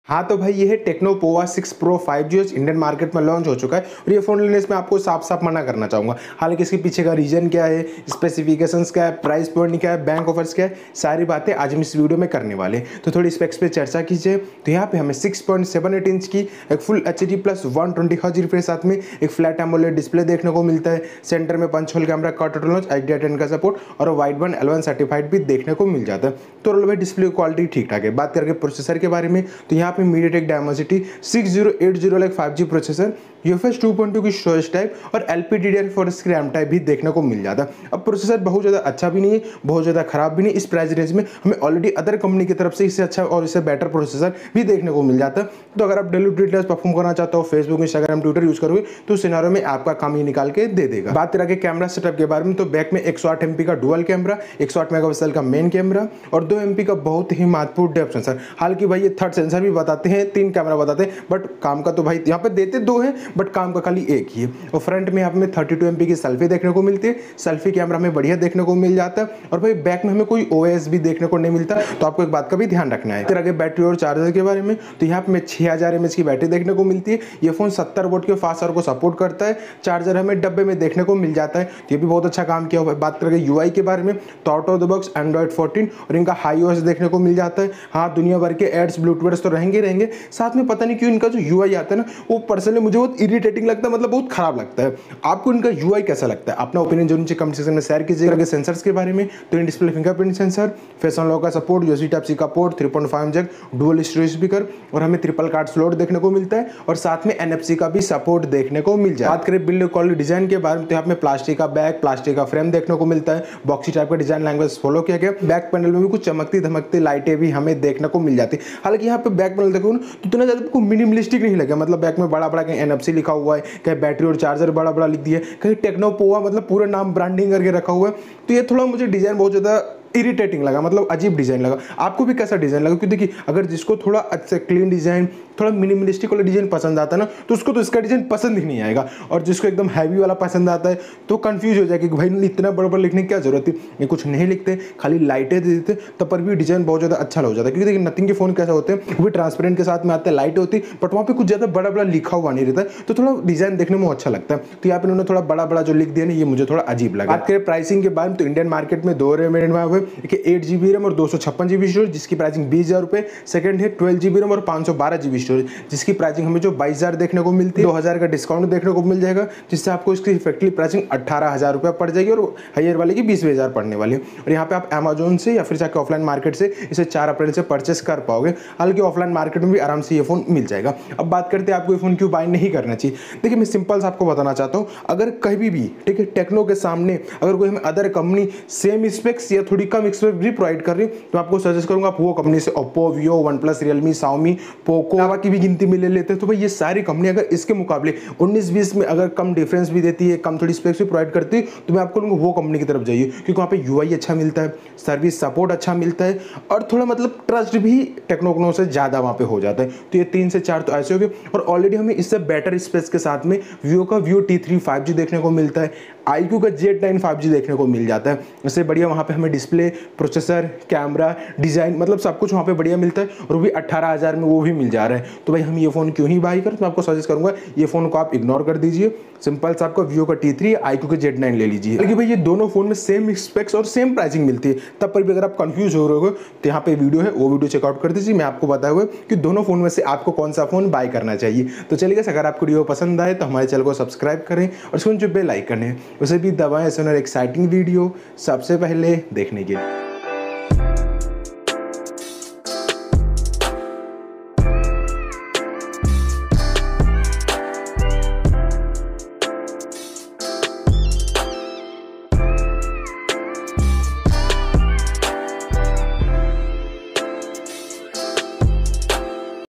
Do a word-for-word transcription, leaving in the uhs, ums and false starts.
हाँ तो भाई ये है Tecno Pova six pro five G Indian market में लॉन्च हो चुका है और ये फ़ोन लेने से मैं आपको साफ साफ मना करना चाहूँगा। हालांकि इसके पीछे का रीजन क्या है, स्पेसिफिकेशंस क्या है, प्राइस पॉइंट क्या है, बैंक ऑफर्स क्या है, सारी बातें आज हम इस वीडियो में करने वाले हैं। तो थोड़ी स्पेक्स पे चर्चा कीजिए। तो यहाँ पे हमें six point seven eight inch की एक full H D plus one twenty hertz refresh साथ में एक फ्लैट एमोलेड डिस्प्ले देखने को मिलता है। सेंटर में पंच होल कैमरा का total launch H D R ten का सपोर्ट और Widevine L one certified भी देखने को मिल जाता है। तो भाई डिस्प्ले क्वालिटी ठीक ठाक है। बात करके प्रोसेसर के बारे में तो यहाँ पे MediaTek Dimensity six zero eight zero like five G processor, UFS two point two की स्टोरेज टाइप और एलपीडीडीआर फोर की रैम टाइप भी देखने को मिल जाता है। अब प्रोसेसर बहुत ज़्यादा अच्छा भी नहीं है, बहुत ज़्यादा खराब भी नहीं। इस प्राइस रेंज में हमें ऑलरेडी अदर कंपनी की तरफ से इससे अच्छा और इससे बेटर प्रोसेसर भी देखने को मिल जाता है। तो अगर आप डेली डिटेल्स परफॉर्म करना चाहते हो, फेसबुक, इंस्टाग्राम, ट्विटर यूज करोगे तो उस सिनेरियो में आपका काम ही निकाल के दे देगा। बात करें कैमरा सेटअप के बारे में तो बैक में एक सौ आठ एमपी का डुअल कैमरा, एक सौ आठ मेगापिक्सल का मेन कैमरा और दो एमपी का बहुत ही महत्वपूर्ण डेप्थ सेंसर। हालांकि भाई ये थर्ड सेंसर भी बताते हैं, तीन कैमरा बताते हैं, बट काम का तो भाई यहाँ पे देते दो हैं बट काम का खाली एक ही है। और फ्रंट में यहाँ पे थर्टी टू एमपी की सेल्फी देखने को मिलती है, सेल्फी कैमरा में बढ़िया देखने को मिल जाता है। और भाई बैक में हमें कोई ओएस भी देखने को नहीं मिलता, तो आपको एक बात का भी ध्यान रखना है। फिर आगे बैटरी और चार्जर के बारे में तो यहाँ पे छह हजार एमएच की बैटरी देखने को मिलती है। ये फोन सत्तर वोल्ट के फास्ट चार्जर को सपोर्ट करता है। चार्जर हमें डब्बे में देखने को मिल जाता है, ये भी बहुत अच्छा काम किया हुआ है। बात करेंगे यूआई के बारे में तो out of the box Android fourteen और इनका हाई ओएस देखने को मिल जाता है। हाँ, दुनिया भर के एड्स ब्लूटूथ तो रहेंगे रहेंगे साथ में, पता नहीं क्यों इनका जो यूआई आता है ना वो पर्सनली मुझे बहुत इरिटेटिंग लगता है, मतलब बहुत खराब लगता है। आपको इनका यूआई कैसा लगता है? अपना ओपिनियन जो नीचे कमेंट सेक्शन में शेयर कीजिएगा। सेंसर्स के बारे में तो in display fingerprint sensor, face unlock का सपोर्ट, यूएसबी टाइप सी का port, three point five jack, dual storage speaker और हमें ट्रिपल कार्ड स्लॉट देखने को मिलता है और साथ में एनएफसी का भी सपोर्ट देखने को मिल जाए। बात करें बिल्ड क्वालिटी डिजाइन के बारे में तो यहाँ में प्लास्टिक का बैक, प्लास्टिक का फ्रेम देखने को मिलता है। बॉक्सी टाइप का डिजाइन लैंग्वेज फॉलो किया गया। बैक पैनल में भी कुछ चमकती धमकती लाइटें भी हमें देखने को मिल जाती है। हालांकि यहाँ पे बैक पैनल देखो तो इतना ज्यादा आपको मिनिमलिस्टिक नहीं लगे, मतलब बैक में बड़ा बड़ा कहीं एनएफसी लिखा हुआ है, कहीं बैटरी और चार्जर बड़ा बड़ा लिख दिया, कहीं टेक्नो पोवा मतलब पूरा नाम ब्रांडिंग करके रखा हुआ है। तो ये थोड़ा मुझे डिजाइन बहुत ज्यादा इरिटेटिंग लगा, मतलब अजीब डिजाइन लगा। आपको भी कैसा डिजाइन लगा? क्योंकि देखिए अगर जिसको थोड़ा अच्छा क्लीन डिजाइन, थोड़ा मिनिमलिस्टिक वाला डिजाइन पसंद आता है ना तो उसको तो इसका डिजाइन पसंद ही नहीं आएगा, और जिसको एकदम हैवी वाला पसंद आता है तो कंफ्यूज हो जाएगा कि भाई इतना बड़ा बड़ा लिखने की क्या जरूरत है। ये कुछ नहीं लिखते, खाली लाइटें दे देते, तब पर भी डिजाइन बहुत ज्यादा अच्छा हो जाता है। क्योंकि देखिए नथिंग के फोन कैसा होते हैं वो भी ट्रांसपेरेंट के साथ में आते हैं, लाइट होती है बट वहाँ पे कुछ ज्यादा बड़ा बड़ा लिखा हुआ नहीं रहता है, तो थोड़ा डिजाइन देखने में अच्छा लगता है। तो यहाँ पे उन्होंने थोड़ा बड़ा बड़ा जो लिख दिया ना ये मुझे थोड़ा अजीब लगा। बात करें प्राइसिंग के बारे में तो इंडियन मार्केट में दो वेरिएंट में हुए, एट जीबी रैम और दो सौ छप्पन जीबी स्टोरेज जिसकी प्राइसिंग बीस हजार रुपए। सेकंड है ट्वेल्व जीबी रैम और पाँच सौ बारह जीबी स्टोरेज जिसकी प्राइसिंग हमें जो बाईस हजार देखने को मिलती है। दो हजार का डिस्काउंट देखने को मिल जाएगा जिससे आपको इसकी इफेक्टिव प्राइसिंग अठारह हजार रुपए पड़ जाएगी और हायर वाले की बीस हजार पड़ने वाली है। और यहाँ पे आप अमेजोन से या फिर जाकर ऑफलाइन मार्केट से इसे चार अप्रैल से परचेस कर पाओगे। हालांकि ऑफलाइन मार्केट में भी आराम से ये फोन मिल जाएगा। अब बात करते हैं आपको ये फोन क्यों बाय नहीं करना चाहिए। देखिए मैं सिंपल से आपको बताना चाहता हूँ, अगर कहीं भी ठीक है टेक्नो के सामने अगर कोई हमें अदर कंपनी सेम स्पेक्स या थोड़ी कम स्पेक्स भी प्रोवाइड कर रही तो आपको सजेस्ट करूंगा आप वो कंपनी से Oppo, Vivo, OnePlus, Realme, Xiaomi, Poco की भी गिनती में ले लेते हैं। तो भाई ये सारी कंपनी अगर इसके मुकाबले उन्नीस बीस में अगर कम डिफरेंस भी देती है, कम थोड़ी स्पेक्स भी प्रोवाइड करती है तो मैं आपको वो कंपनी की तरफ जाइए, क्योंकि वहाँ पे यूआई अच्छा मिलता है, सर्विस सपोर्ट अच्छा मिलता है और थोड़ा मतलब ट्रस्ट भी टेक्नोक्नो से ज़्यादा वहाँ पे हो जाता है। तो ये तीन से चार तो ऐसे हो गए और ऑलरेडी हमें इससे बेटर स्पेस के साथ में विवो का V O T three five G देखने को मिलता है, आईक्यू का जेड नाइन फाइव जी देखने को मिल जाता है। इससे बढ़िया वहाँ पे हमें डिस्प्ले, प्रोसेसर, कैमरा, डिजाइन मतलब सब कुछ वहाँ पे बढ़िया मिलता है और वो भी अट्ठारह हजार में वो भी मिल जा रहा है। तो भाई हम ये फोन क्यों ही बाई करें? तो मैं आपको सजेस्ट करूंगा ये फोन को आप इग्नोर कर दीजिए। सिंपल से आपको विवो का टी थ्री, आईक्यू का जेड नाइन ले लीजिए। लेकिन भाई ये दोनों फोन में सेम स्पेक्स और सेम प्राइसिंग मिलती है, तब पर भी अगर आप कंफ्यूज हो रहे हो तो यहाँ पे वीडियो है वो वीडियो चेकआउट कर दीजिए। मैं आपको बताया हुआ कि दोनों फोन में से आपको कौन सा फोन बाय करना चाहिए। तो चलिए अगर आपको वीडियो पसंद आए तो हमारे चैनल को सब्सक्राइब करें और उसको जो बेल आइकन है उसे भी दबाएं, ऐसे एक्साइटिंग वीडियो सबसे पहले देखने के लिए।